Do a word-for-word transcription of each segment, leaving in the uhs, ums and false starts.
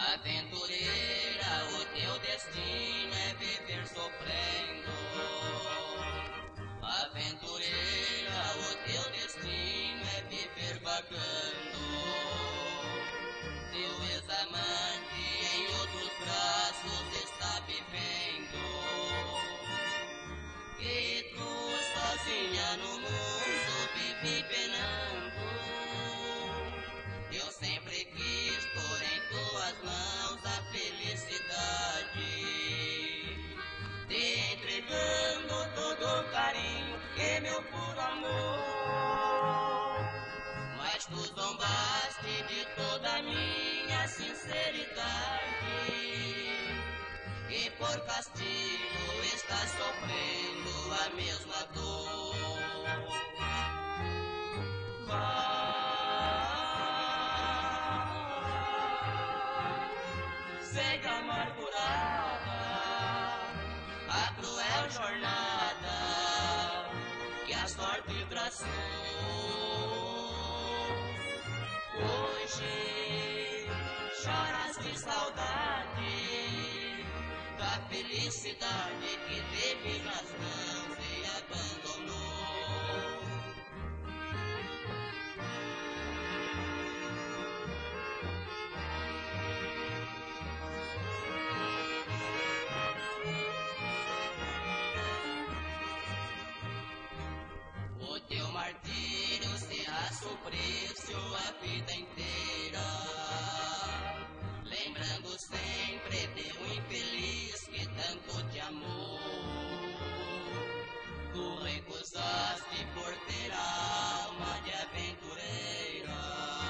Aventureira, o teu destino é viver sofrendo. Aventureira, o teu destino é viver vagando. Teu ex-amante em outros braços está vivendo. E tu sozinha no mundo vive penando. Eu sempre quis pôr em tuas mãos a felicidade, te entregando todo o carinho e meu puro amor. Mas tu zombaste de toda a minha sinceridade, e por castigo estás sofrendo a mesma dor. Vai, segue amargurada a cruel jornada que a sorte traçou. Hoje choras de saudade da felicidade que teve nas mãos e abandonou. O teu martírio será suplício a vida inteira, lembrando sempre de um infeliz que tanto te amou. Tu recusaste por ter alma de aventureira,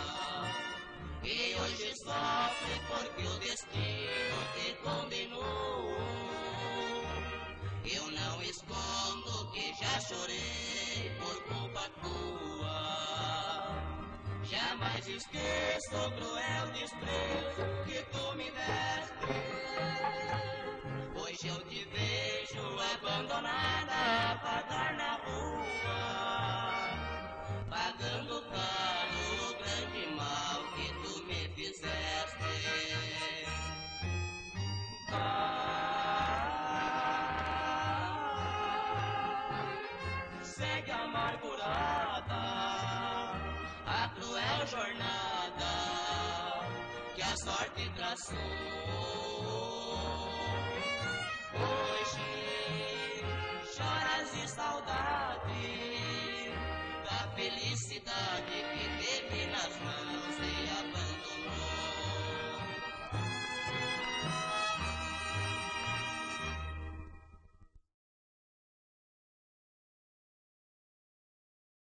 e hoje sofre porque o destino te condenou. Eu não escondo que já chorei por culpa tua. Jamais esqueço o cruel desprezo que tu me deste. Hoje eu te vejo abandonada a vagar na rua, pagando caro o grande mal que tu me fizeste. Segue amargurada a cruel jornada que a sorte traçou.